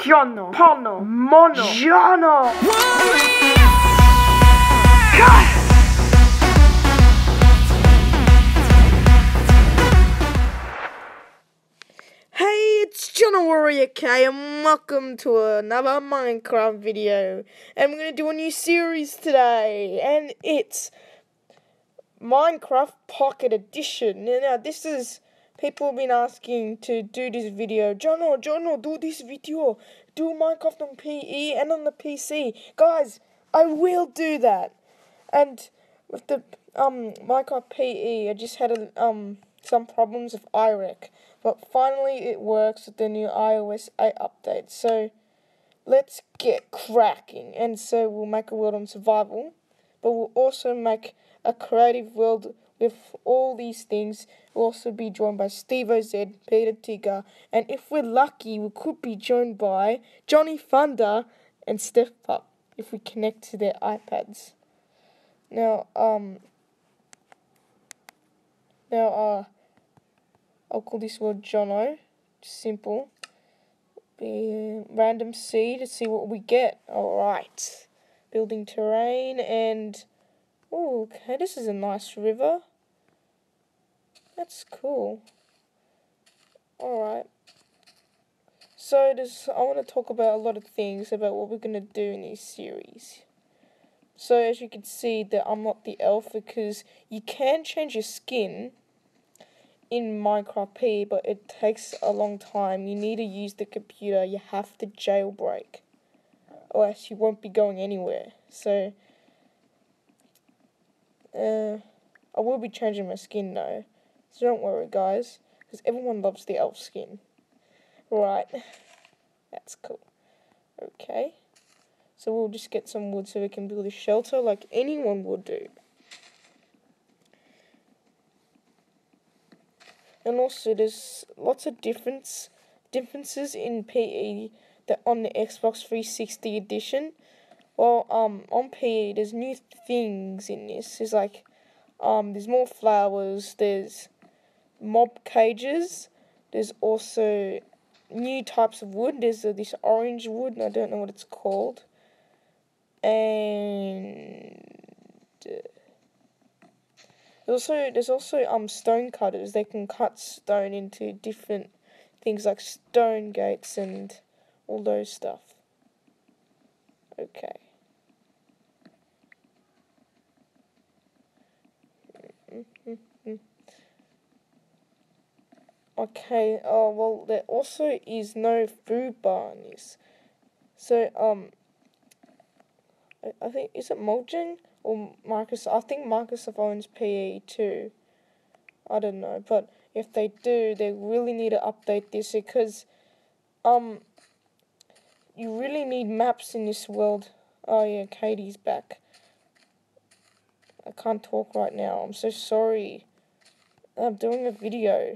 Jono, Pono, Mono, Jono. Hey, it's Jono Warrior K, and welcome to another Minecraft video. And we're going to do a new series today, and it's Minecraft Pocket Edition. Now, this is, people have been asking to do this video. Jono, do this video. Do Minecraft on PE and on the PC. Guys, I will do that. And with the Minecraft PE, I just had some problems with iRec. But finally it works with the new iOS 8 update. So let's get cracking. And so we'll make a world on survival, but we'll also make a creative world with all these things. We'll also be joined by Steve OZ, Peter Tigger, and if we're lucky, we could be joined by Johnny Thunder and Steph Pup if we connect to their iPads. Now, I'll call this word Jono. Simple. Random seed to see what we get. Alright. Building terrain and... oh, okay, this is a nice river. That's cool. Alright. So, I want to talk about a lot of things about what we're going to do in this series. So, as you can see, that I'm not the elf because you can change your skin in Minecraft P, but it takes a long time. You need to use the computer. You have to jailbreak, or else you won't be going anywhere. So, I will be changing my skin though, so don't worry, guys, because everyone loves the elf skin. Right, that's cool. Okay, so we'll just get some wood so we can build a shelter like anyone would do. And also, there's lots of differences in PE that on the Xbox 360 edition. Well, on PE, there's new things in this. There's like, there's more flowers. There's mob cages. There's also new types of wood. There's this orange wood, and I don't know what it's called. And There's also stone cutters. They can cut stone into different things like stone gates and all those stuff. Okay. Okay, well, there also is no food bar in this. So, I think, is it Mojang or Microsoft? I think Microsoft owns PE too. I don't know, but if they do, they really need to update this because, you really need maps in this world. Oh yeah, Katie's back. I can't talk right now. I'm so sorry. I'm doing a video.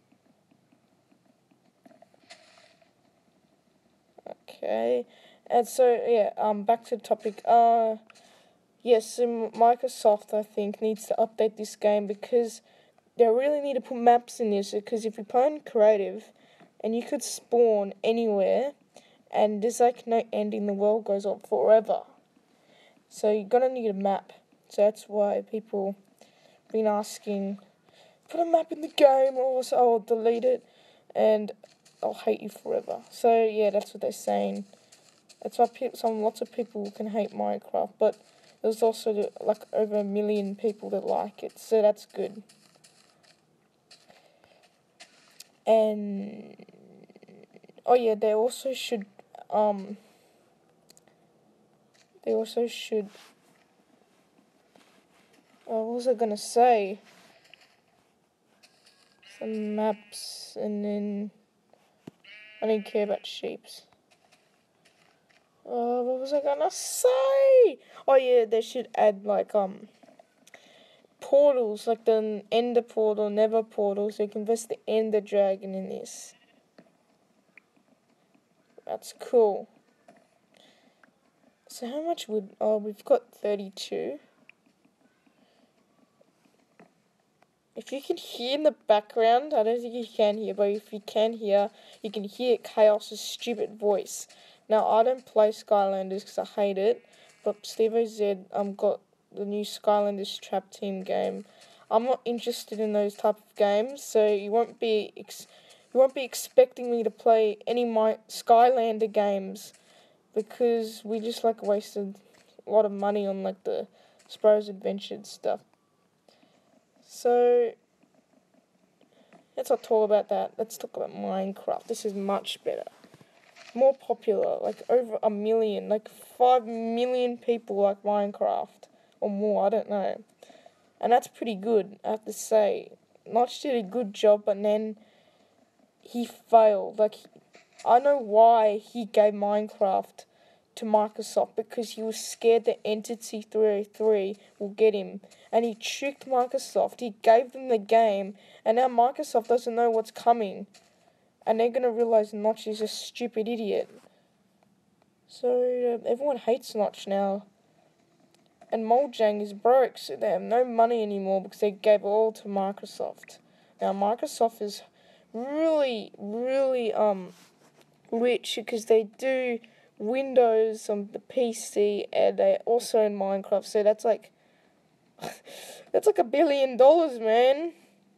Okay. And so, yeah, back to the topic. Yes, Microsoft, I think, needs to update this game because they really need to put maps in this, because if you play on creative, and you could spawn anywhere, and there's like no ending, the world goes on forever. So you're gonna need a map. So that's why people have been asking, put a map in the game, or else I'll delete it, and I'll hate you forever. So yeah, that's what they're saying. That's why lots of people can hate Minecraft, but there's also like over 1 million people that like it, so that's good. And oh yeah, they also should what was I gonna say? Some maps, and then I didn't care about sheeps. What was I gonna say? Oh yeah, they should add like portals, like the Ender portal, Nether portal, so you can invest the Ender dragon in this. That's cool. So how much would... oh, we've got 32. If you can hear in the background, I don't think you can hear, but if you can hear Chaos's stupid voice. Now, I don't play Skylanders because I hate it, but Steve OZ got the new Skylanders Trap Team game. I'm not interested in those type of games, so you won't be expecting me to play any of my Skylander games because we just wasted a lot of money on the Spro's Adventure stuff. So let's not talk about that. Let's talk about Minecraft. This is much better. More popular, over 1 million, 5 million people like Minecraft. Or more, I don't know. And that's pretty good, I have to say. Notch did a good job, but then he failed. I know why he gave Minecraft to Microsoft, because he was scared that Entity 303 will get him. And he tricked Microsoft. He gave them the game, and now Microsoft doesn't know what's coming. And they're going to realize Notch is a stupid idiot. So everyone hates Notch now. And Mojang is broke, so they have no money anymore because they gave it all to Microsoft. Now Microsoft is really, really rich because they do Windows on the PC and they also in Minecraft. So that's that's $1 billion, man.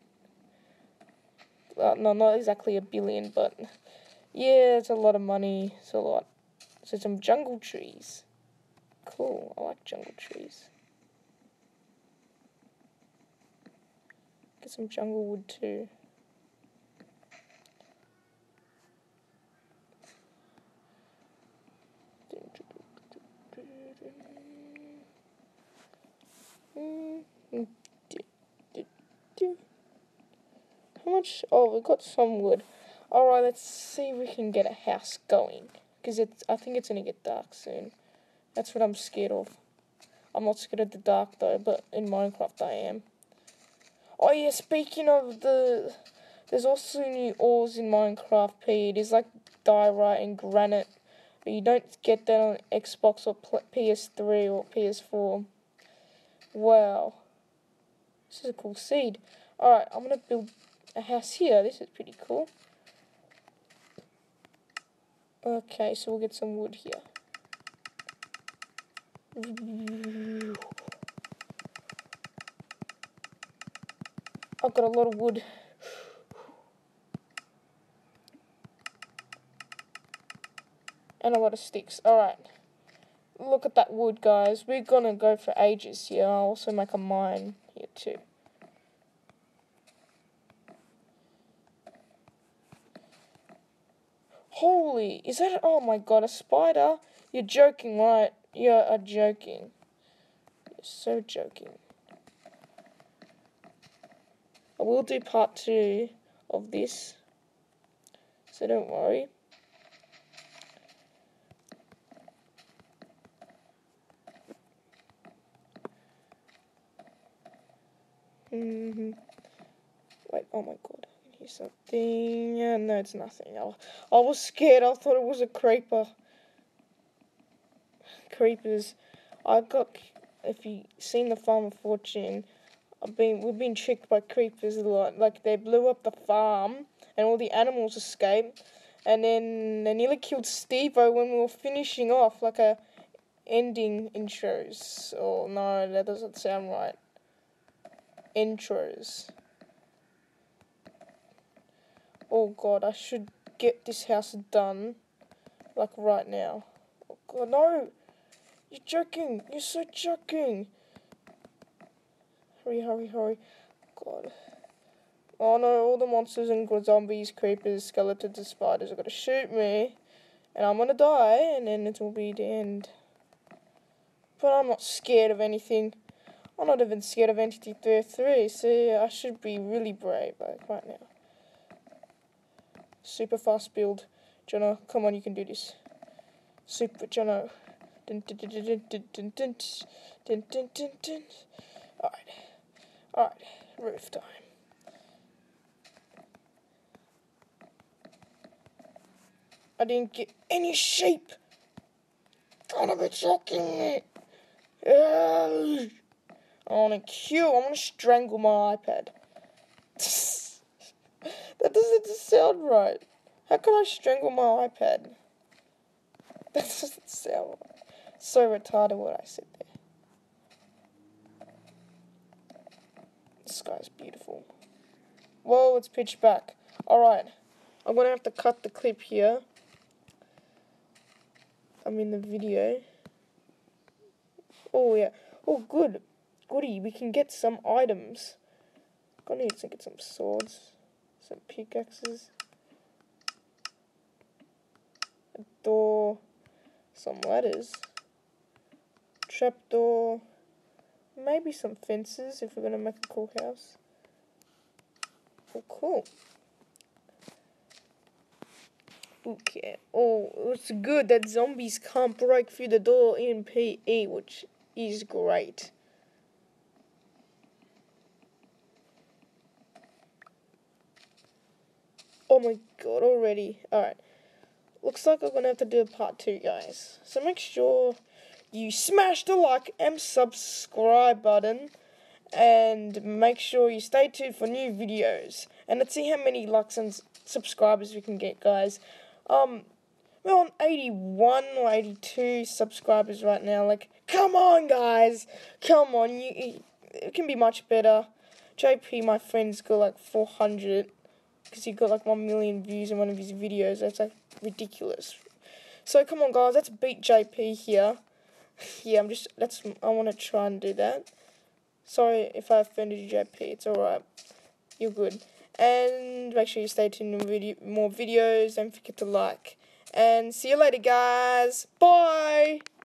No, not exactly $1 billion, but yeah, it's a lot of money. It's a lot. So some jungle trees. Cool, I like jungle trees. Get some jungle wood too. How much? Oh, we got some wood. Alright, let's see if we can get a house going. Because I think it's going to get dark soon. That's what I'm scared of. I'm not scared of the dark though, but in Minecraft I am. Oh yeah, speaking of there's also new ores in Minecraft P. It is like diorite and granite. But you don't get that on Xbox or PS3 or PS4. Wow. This is a cool seed. Alright, I'm going to build a house here. This is pretty cool. Okay, so we'll get some wood here. I've got a lot of wood. And a lot of sticks. Alright. Look at that wood, guys. We're gonna go for ages here. I'll also make a mine here too. Holy, is that, oh my god, a spider? You're joking, right? You're joking. You're so joking. I will do part 2 of this, so don't worry. Wait, oh my god, I can hear something. No, it's nothing. I was scared. I thought it was a creeper. Creepers. If you've seen the Farm of Fortune, we've been tricked by creepers a lot. They blew up the farm and all the animals escaped, and then they nearly killed Steve-O when we were finishing off, a ending intros. Oh no, that doesn't sound right. Intros. Oh god, I should get this house done, right now. Oh god, no! You're joking! You're so joking! Hurry, hurry, hurry. God. Oh no, all the monsters and zombies, creepers, skeletons, and spiders are gonna shoot me. And I'm gonna die, and then it will be the end. But I'm not scared of anything. I'm not even scared of Entity 303, so I should be really brave, right now. Super fast build. Jono, come on, you can do this. Super Jono. Dun, dun, dun, dun, dun, dun, dun, dun, dun, dun, dun. Alright, roof time. I didn't get any sheep. Don't be joking me. I want to strangle my iPad. That doesn't sound right. How can I strangle my iPad? That doesn't sound right. So retarded what I said there. The sky's beautiful. Whoa, it's pitch black. Alright. I'm gonna have to cut the clip here. I'm in the video. Oh yeah. Oh good. Goody, we can get some items. Gonna need to get some swords. Some pickaxes. A door. Some ladders. Trapdoor. Maybe some fences if we're gonna make a cool house. Oh cool. Okay. Oh, it's good that zombies can't break through the door in PE, which is great. Oh my god, already. Alright. Looks like I'm gonna have to do a part 2, guys. So make sure you smash the like and subscribe button. And make sure you stay tuned for new videos. And let's see how many likes and subscribers we can get, guys. We're on 81 or 82 subscribers right now. Like, come on, guys. Come on. It can be much better. JP, my friend's got like 400. Because he got like 1 million views in one of his videos. That's like ridiculous. So come on, guys. Let's beat JP here. Yeah, I want to try and do that. Sorry if I offended you, JP. It's alright. You're good. And make sure you stay tuned for more videos. Don't forget to like. And see you later, guys. Bye!